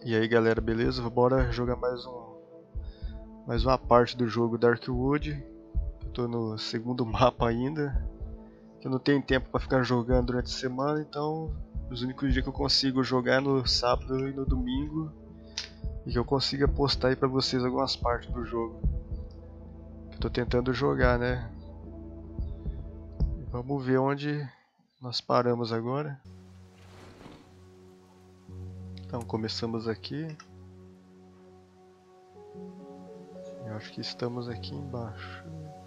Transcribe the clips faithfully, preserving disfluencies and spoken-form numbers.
E aí galera, beleza? Bora jogar mais um mais uma parte do jogo Darkwood. Eu tô no segundo mapa ainda. Eu não tenho tempo para ficar jogando durante a semana, então os únicos dias que eu consigo jogar é no sábado e no domingo, e que eu consiga postar aí pra vocês algumas partes do jogo. Eu tô tentando jogar, né? Vamos ver onde nós paramos agora. Então começamos aqui. Eu acho que estamos aqui embaixo.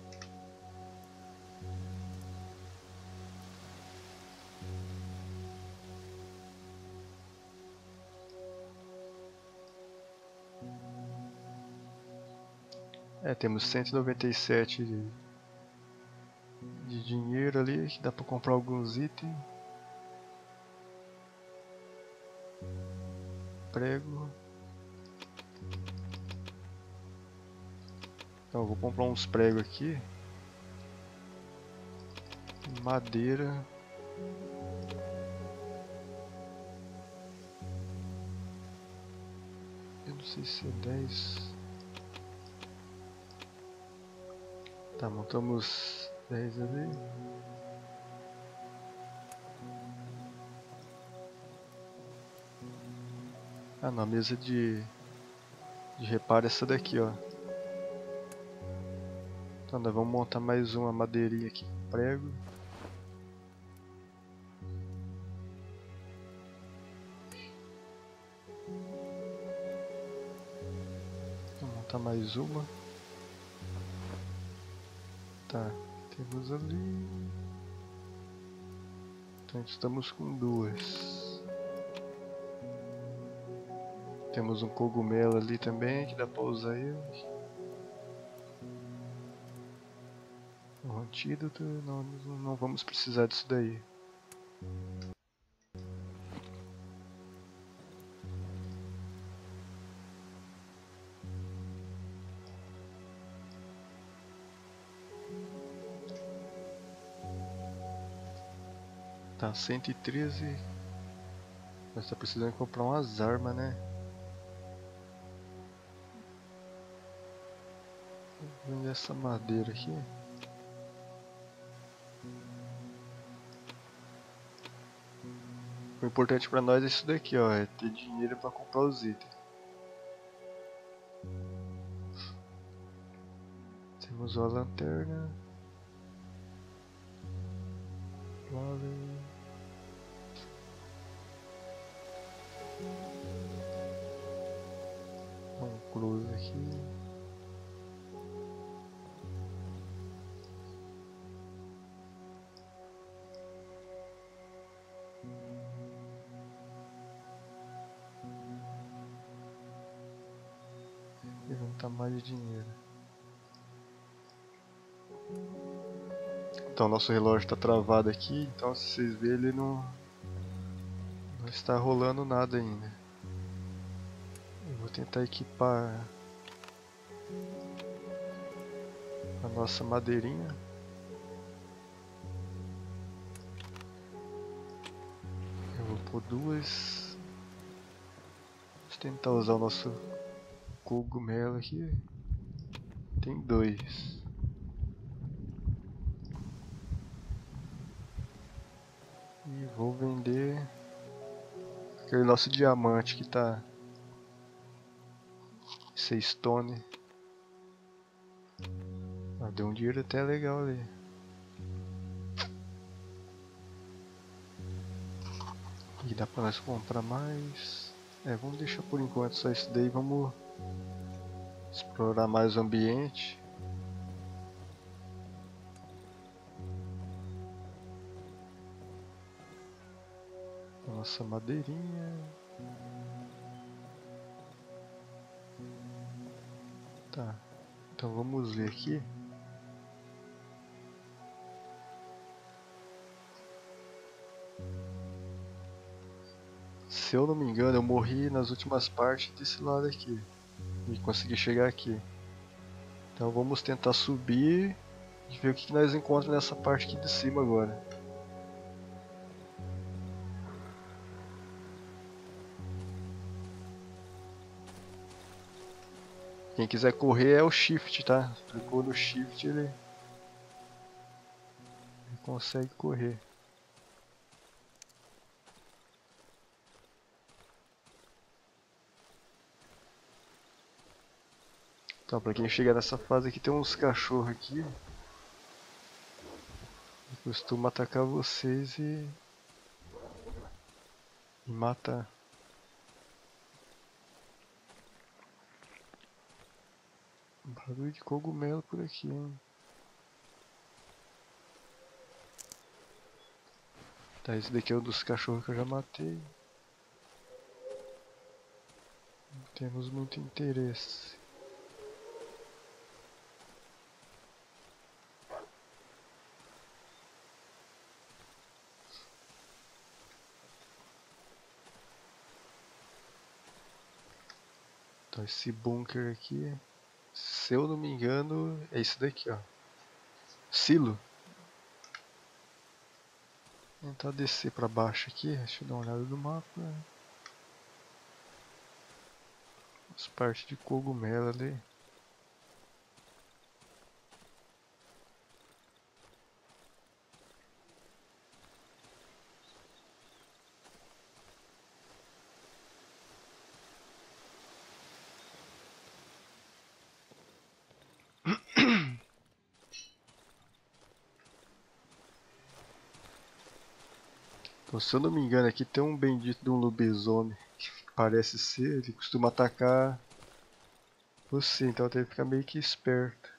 É, temos cento e noventa e sete de, de dinheiro ali, que dá pra comprar alguns itens. Prego. Então eu vou comprar uns pregos aqui. Madeira. Eu não sei se é dez. Tá, montamos dez ali. Ah não, a mesa de, de reparo é essa daqui, ó. Então nós vamos montar mais uma madeirinha aqui com prego. Vou montar mais uma. Tá, temos ali. Então estamos com duas. Temos um cogumelo ali também, que dá pra usar ele. Um antídoto, não, não vamos precisar disso daí. Tá, cento e treze. Nós tá precisando comprar umas armas, né? Vou vender essa madeira aqui. O importante pra nós é isso daqui, ó, é ter dinheiro pra comprar os itens. Temos a lanterna. Vale. Um cruz aqui. Levantar mais dinheiro. Então nosso relógio está travado aqui, então se vocês verem ele não, não está rolando nada ainda. Eu vou tentar equipar a nossa madeirinha. Eu vou pôr duas. Vamos tentar usar o nosso cogumelo aqui. Tem dois. E vou vender aquele nosso diamante que tá seis stone. Ah, deu um dinheiro até legal ali. E dá pra nós comprar mais. É, vamos deixar por enquanto só isso daí. Vamos explorar mais o ambiente. Nossa madeirinha. Tá, então vamos ver aqui. Se eu não me engano, eu morri nas últimas partes desse lado aqui e consegui chegar aqui. Então vamos tentar subir e ver o que nós encontramos nessa parte aqui de cima agora. Quem quiser correr é o shift, tá? Clicou no shift, ele, ele consegue correr. Então, pra quem chegar nessa fase aqui, tem uns cachorros aqui. Que costuma atacar vocês e... e matar. Barulho de cogumelo por aqui, hein? Tá, esse daqui é um dos cachorros que eu já matei. Não temos muito interesse. Então esse bunker aqui, se eu não me engano, é isso daqui, ó. Silo. Vou tentar descer pra baixo aqui, deixa eu dar uma olhada no mapa. As partes de cogumelo ali. Então, se eu não me engano, aqui tem um bendito de um lobisomem que parece ser, ele costuma atacar você, então tem que ficar meio que esperto.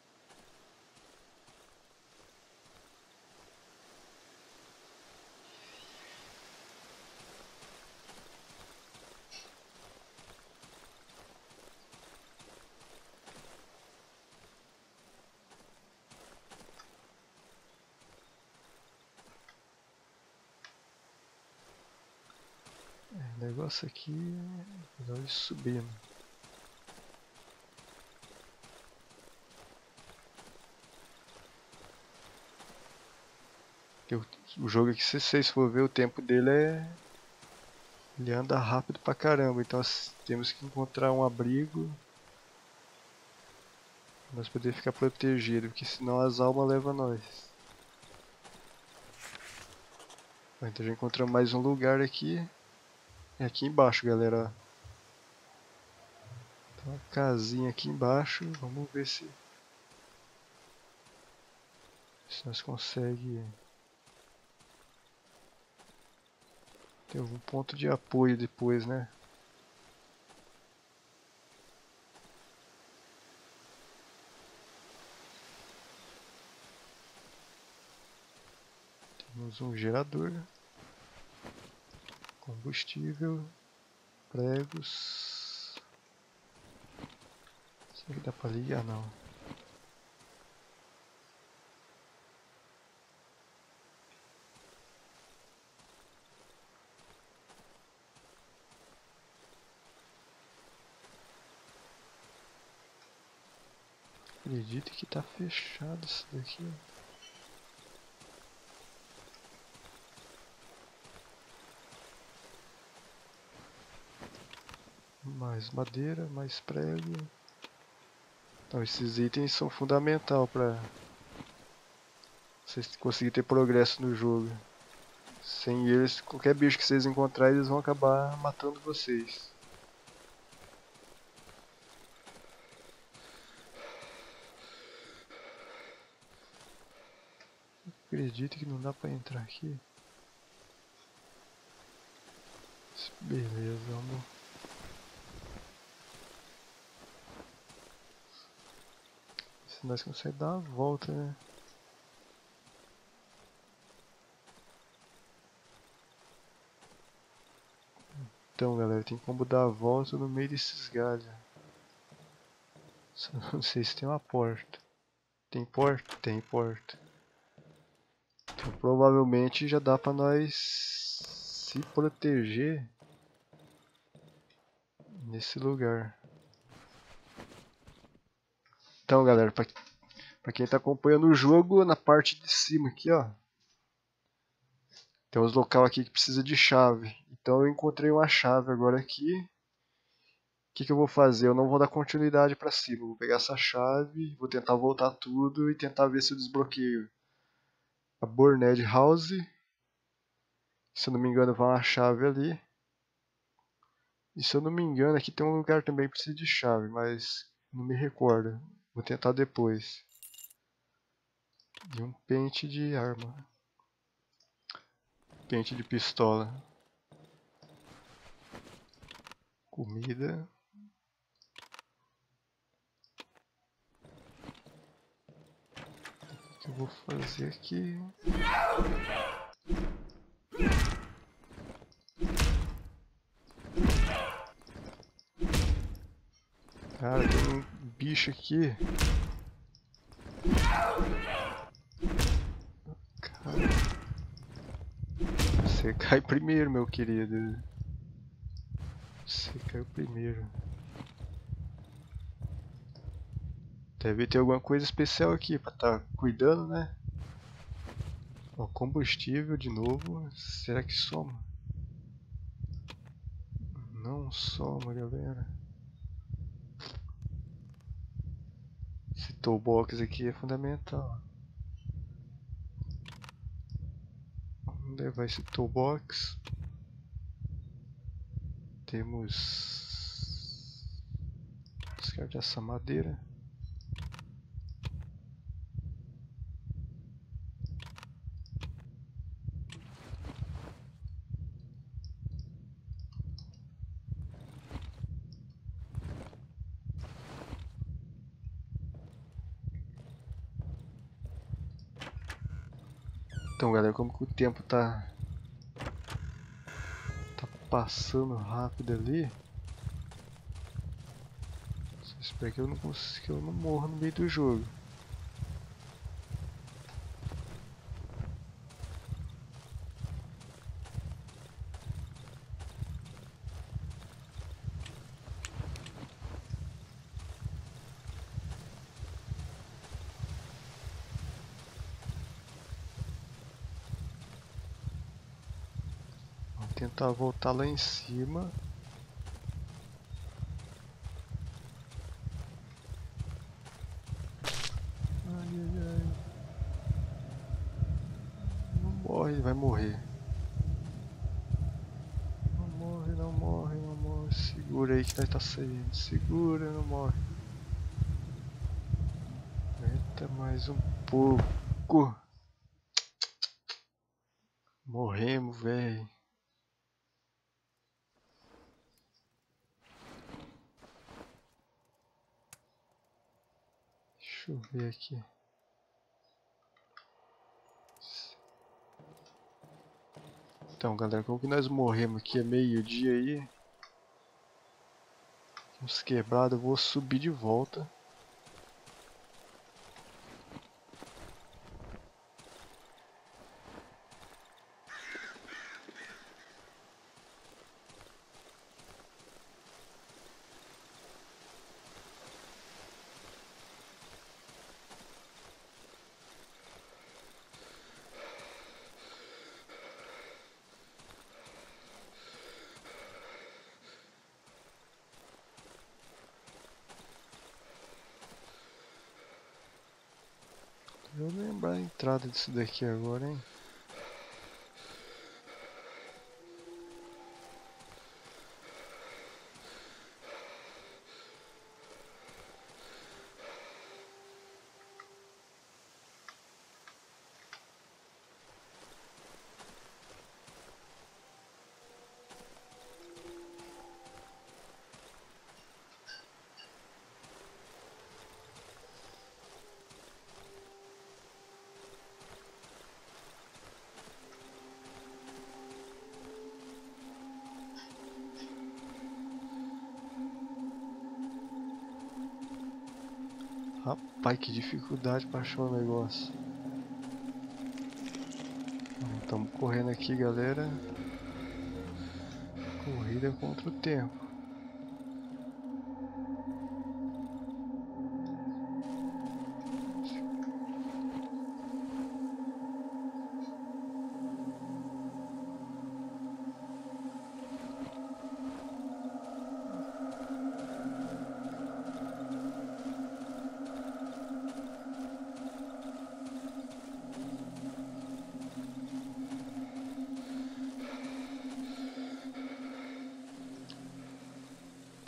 O negócio aqui é melhor ir subindo. O, o jogo aqui, se vocês for ver, o tempo dele é... ele anda rápido pra caramba, então temos que encontrar um abrigo pra nós poder ficar protegido, porque senão as almas levam nós. Então já encontramos mais um lugar aqui. É aqui embaixo, galera. Tem uma casinha aqui embaixo. Vamos ver se, se nós conseguimos ter algum ponto de apoio depois, né? Temos um gerador, combustível, pregos. Será que dá pra ligar? Não. Acredito que tá fechado isso daqui. Mais madeira, mais prego. Então esses itens são fundamental para vocês conseguirem ter progresso no jogo. Sem eles, qualquer bicho que vocês encontrarem, eles vão acabar matando vocês. Acredito que não dá pra entrar aqui. Beleza, vamos. Se nós conseguimos dar a volta, né? Então, galera, tem como dar a volta no meio desses galhos. Só não sei se tem uma porta. Tem porta? Tem porta. Então, provavelmente já dá pra nós se proteger nesse lugar. Então, galera, pra, pra quem tá acompanhando o jogo, na parte de cima aqui, ó, tem uns local aqui que precisa de chave. Então eu encontrei uma chave agora aqui, que, que eu vou fazer? Eu não vou dar continuidade pra cima. Eu vou pegar essa chave, vou tentar voltar tudo e tentar ver se eu desbloqueio a Burned House. Se eu não me engano, vai uma chave ali. E se eu não me engano, aqui tem um lugar também que precisa de chave, mas não me recordo. Vou tentar depois. E um pente de arma. Pente de pistola. Comida. O que eu vou fazer aqui? Cara, tem um bicho aqui. Cara. Você cai primeiro, meu querido. Você caiu primeiro. Deve ter alguma coisa especial aqui pra estar tá cuidando, né? Ó, combustível de novo. Será que soma? Não soma, galera. Esse toolbox aqui é fundamental. Vamos levar esse toolbox. Temos... Descartar essa madeira. Então, galera, como que o tempo tá... Tá passando rápido ali. Só espero que eu não consiga, que eu não morra no meio do jogo. Vamos tentar voltar lá em cima. Ai, ai, ai. Não morre, vai morrer. Não morre, não morre, não morre. Segura aí que nós tá saindo. Segura, não morre. Aguenta mais um pouco. Morremos, velho. Deixa eu ver aqui. Então, galera, como que nós morremos aqui? É meio-dia aí. Uns quebrados, eu vou subir de volta. Eu vou lembrar a entrada disso daqui agora, hein? Rapaz, que dificuldade pra achar o negócio. Estamos correndo aqui, galera. Corrida contra o tempo.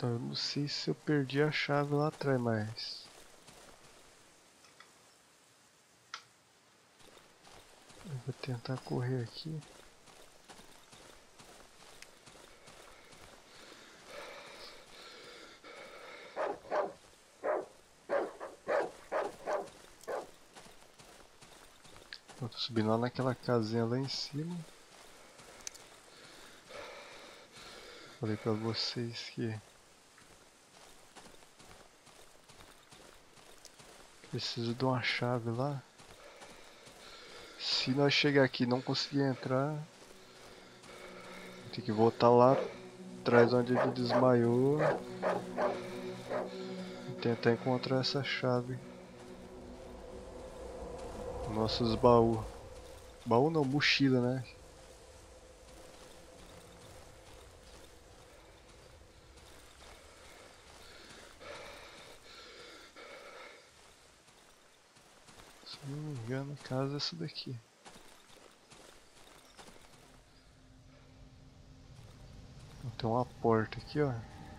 Então eu não sei se eu perdi a chave lá atrás, mas... eu vou tentar correr aqui. Eu tô subindo lá naquela casinha lá em cima. Falei pra vocês que preciso de uma chave lá. Se nós chegar aqui e não conseguir entrar, tem que voltar lá atrás onde ele desmaiou e tentar encontrar essa chave. Nossos baús. Baú não, mochila, né? Se não me engano, a casa é essa daqui. Tem uma porta aqui, ó.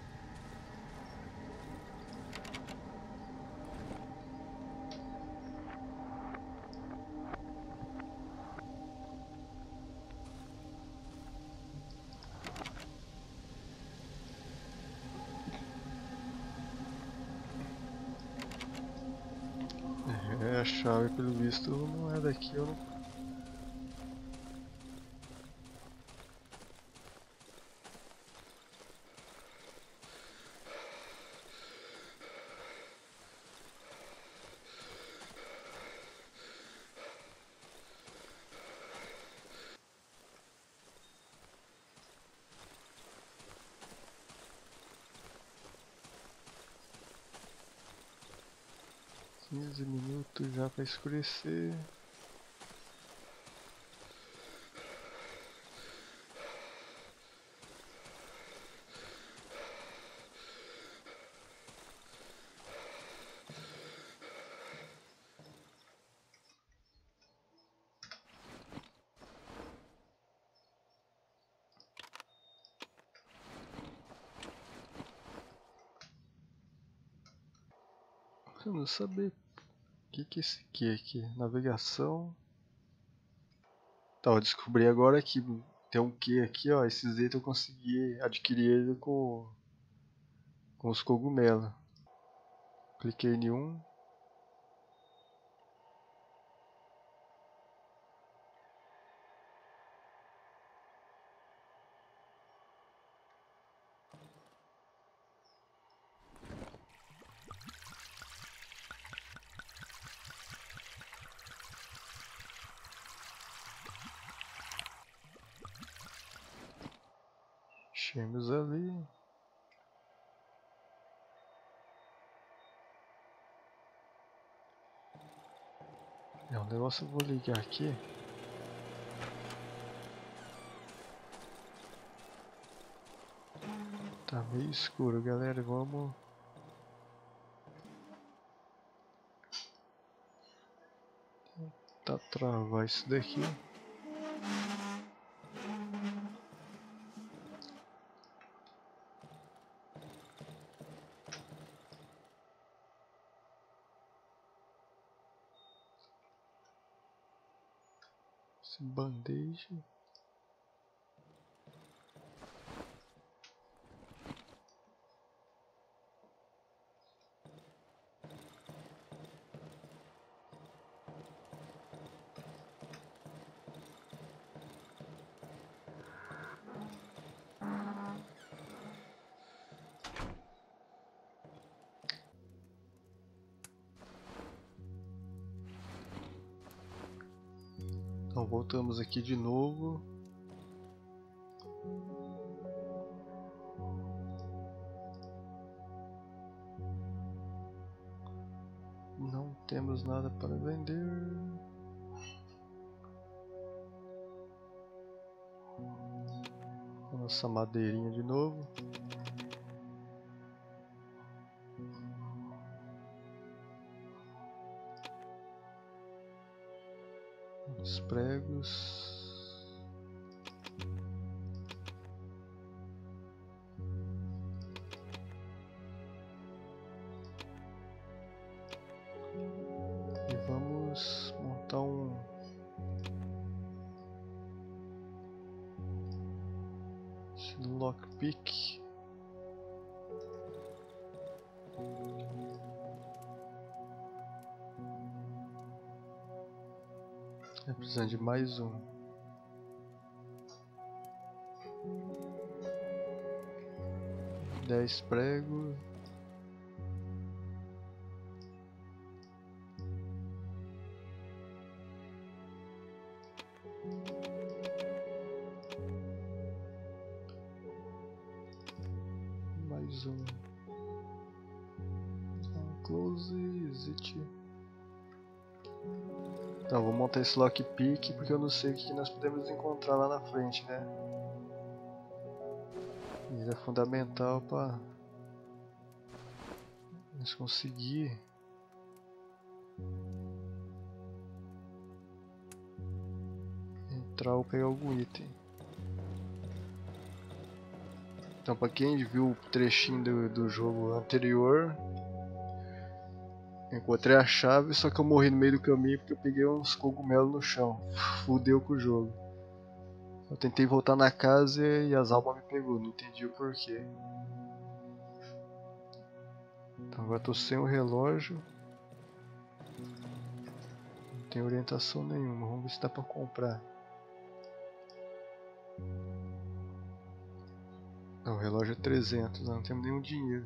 É, a chave pelo visto não é daqui, eu não... quinze minutos já para escurecer. Eu não saber o que que é esse aqui aqui. Navegação. Tá, eu descobri agora que tem um Q aqui, ó. Esses itens eu consegui adquirir ele com, com os cogumelos. Cliquei em um. Enchemos ali. É um negócio, eu vou ligar aqui. Tá meio escuro, galera. Vamos... tentar travar isso daqui. Esse band-aid. Então voltamos aqui de novo. Não temos nada para vender. Nossa madeirinha de novo. Os pregos. No lockpick. É precisando de mais um. Dez pregos. Mais um. Close it. Então, vou montar esse lockpick porque eu não sei o que nós podemos encontrar lá na frente, né? Isso é fundamental para nós conseguir entrar ou pegar algum item. Então, para quem viu o trechinho do, do jogo anterior, encontrei a chave, só que eu morri no meio do caminho porque eu peguei uns cogumelos no chão. Fudeu com o jogo. Eu tentei voltar na casa e as almas me pegou, não entendi o porquê. Então agora tô sem o relógio. Não tem orientação nenhuma, vamos ver se dá pra comprar. Não, o relógio é trezentos, não temos nenhum dinheiro.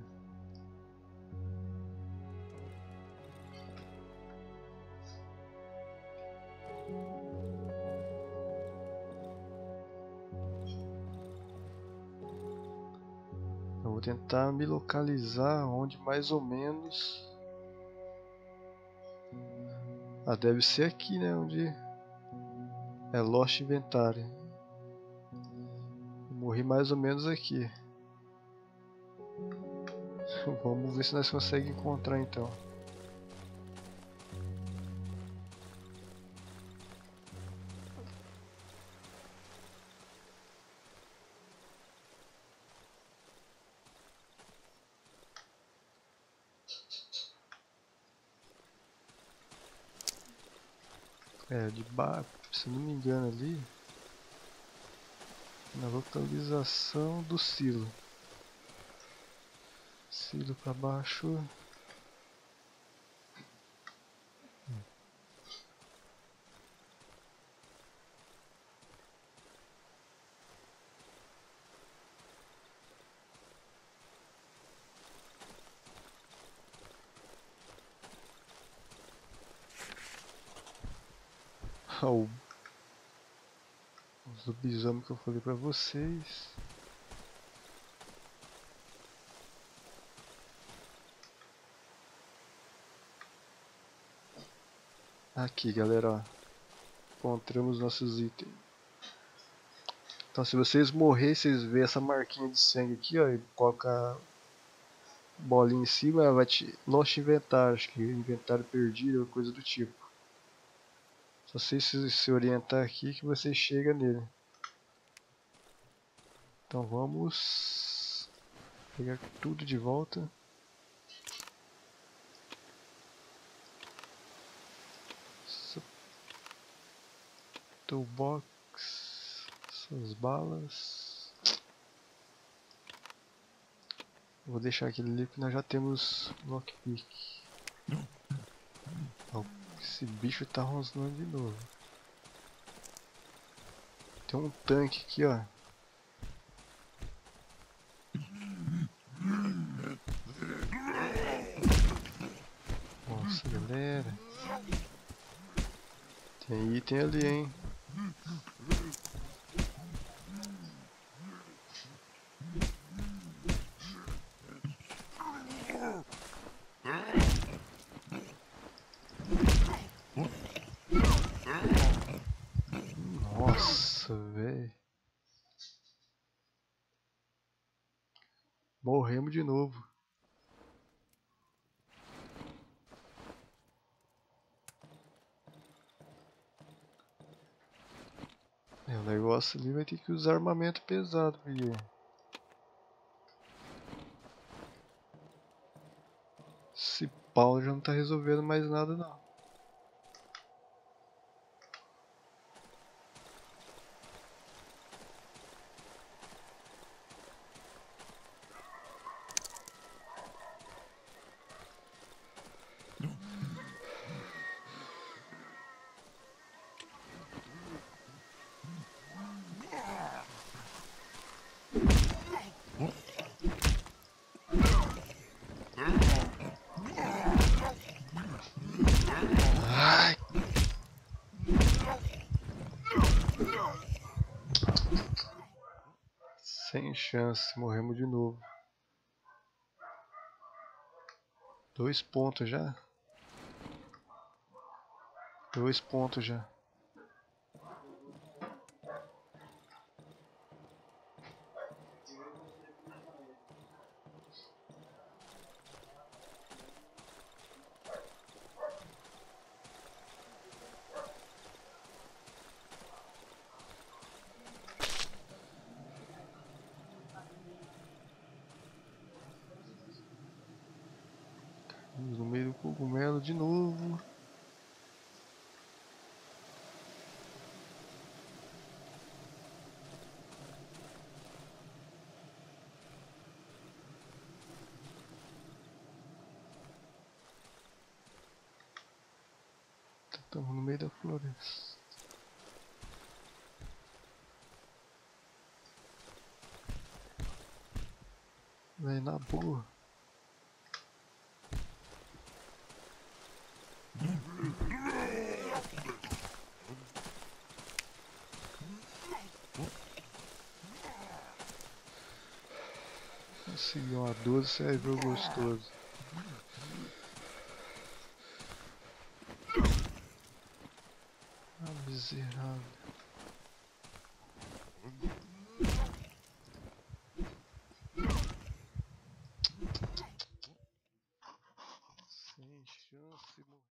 Eu vou tentar me localizar onde mais ou menos... Ah, deve ser aqui, né, onde é Lost Inventory. Morri mais ou menos aqui. Vamos ver se nós conseguimos encontrar então. É, de baixo, se não me engano ali, na localização do silo. Silo para baixo. Oh, os lobisomens que eu falei para vocês. Aqui, galera, ó. Encontramos nossos itens. Então, se vocês morrerem, vocês vê essa marquinha de sangue aqui, ó, e coloca a bolinha em cima, ela vai te Lost Inventário, acho que inventário perdido ou coisa do tipo. Só sei se se orientar aqui que você chega nele. Então vamos pegar tudo de volta. Toolbox, suas balas. Vou deixar aquele ali que nós já temos lockpick. Oh, esse bicho tá rosnando de novo. Tem um tanque aqui, ó. Nossa, galera. Tem item ali, hein. Nossa, velho. Morremos de novo. É, o negócio ali vai ter que usar armamento pesado, porque esse pau já não tá resolvendo mais nada não. Sem chance, morremos de novo. Dois pontos já. Dois pontos já. No meio do cogumelo de novo. Estamos no meio da floresta. Vai na boa. Consegui uma doze, serviu gostoso. Ah, miserável.